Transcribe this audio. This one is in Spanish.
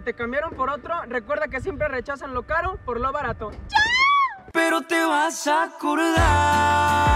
si te cambiaron por otro, recuerda que siempre rechazan lo caro por lo barato. Pero te vas a acordar